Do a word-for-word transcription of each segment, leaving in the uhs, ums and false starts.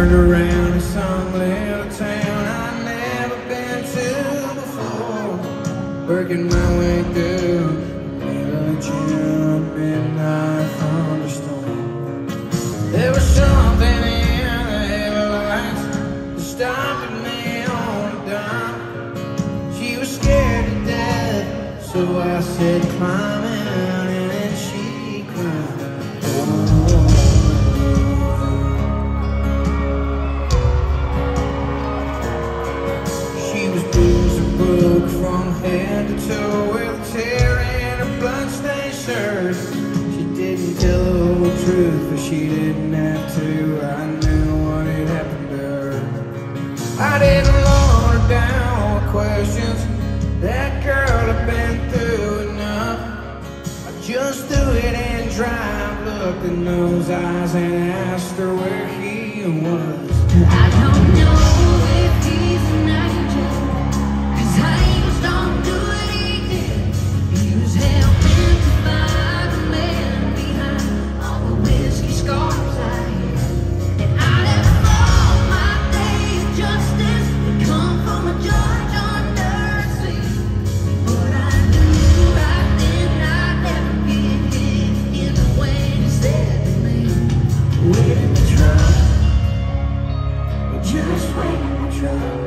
turned around in some little town I'd never been to before, working my way through the middle of June, a midnight thunderstorm. There was something in the headlights that stopped me on a dime. She was scared to death, so I said, climb in, and then she cried. From head to toe with a tear in her bloodstained shirt. She didn't tell the whole truth, but she didn't have to. I knew what had happened to her. I didn't load her down with questions. That girl had been through enough. I just threw it in dry, looked in those eyes and asked her where he was. I don't know if he's an angel, don't do what he did. He was helping to find the man behind all the whiskey scars I had. And I never thought my day of justice would come from a judge under a sea. But I knew right then I'd never get hit in the way he said to me, wait in the truck, just wait in the truck.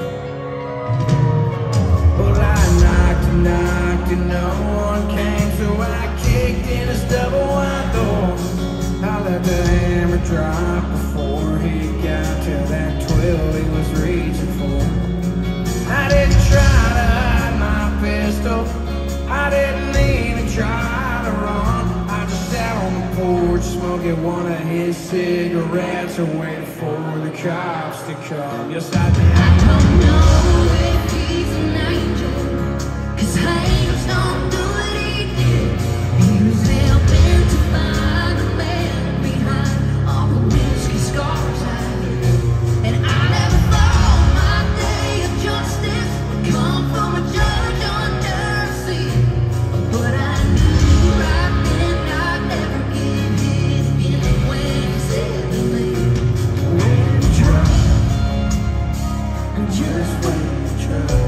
Knocked and no one came, so I kicked in his double wide door. I let the hammer drop before he got to that twelve he was reaching for. I didn't try to hide my pistol, I didn't even try to run. I just sat on the porch smoking one of his cigarettes and waited for the cops to come. Yes, I did. I don't know if he's an angel, 'cause angels don't do what he did. He was helping to find the man behind all the whiskey scars I had. And I never thought my day of justice would come from a judge under a sea. But I knew right then I'd never get hit in the way he said to me, wait in the truck, and just wait in the truck.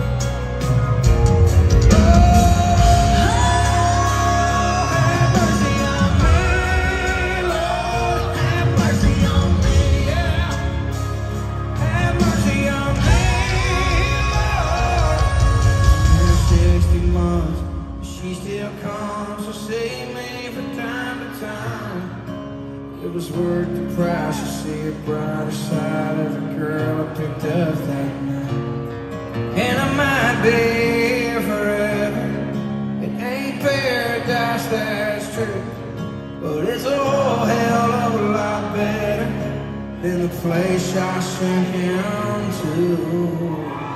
It was worth the price to see a brighter side of the girl I picked up that night. And I might be here forever. It ain't paradise, that's true, but it's a whole hell of a lot better than the place I sent him to.